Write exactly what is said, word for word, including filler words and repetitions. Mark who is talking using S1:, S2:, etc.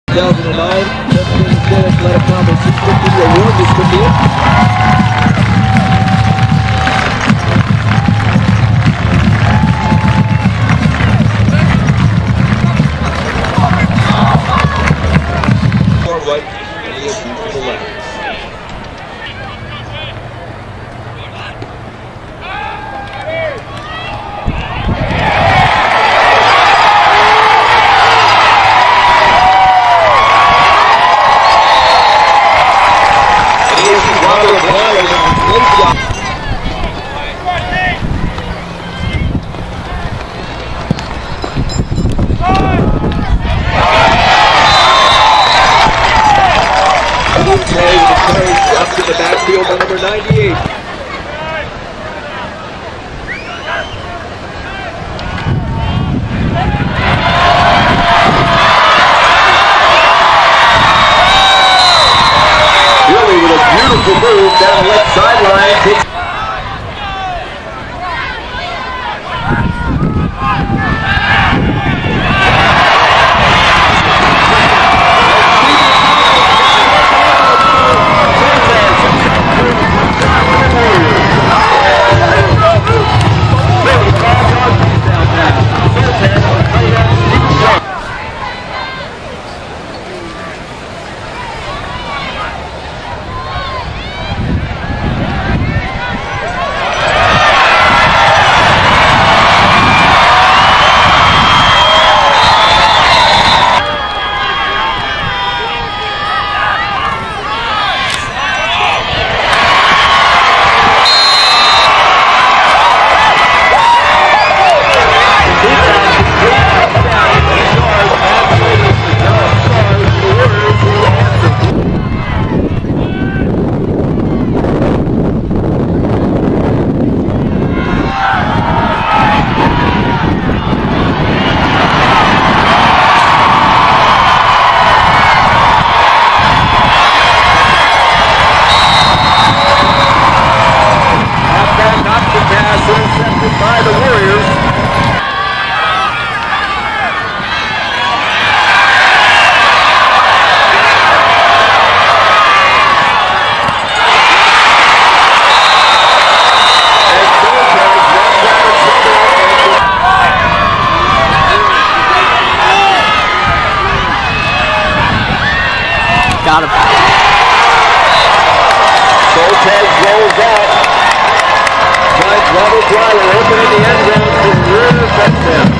S1: two thousand nine, fifteen minutes led a promise six fifty award. This could be it. Far right and E S U to the left. Up to the backfield by number ninety-eight. Zulli with a beautiful move down the left sideline. Takes by the Warriors.
S2: Got him.
S1: Soltes rolls out. Finds Robert Eiler open in the end zone for a touchdown.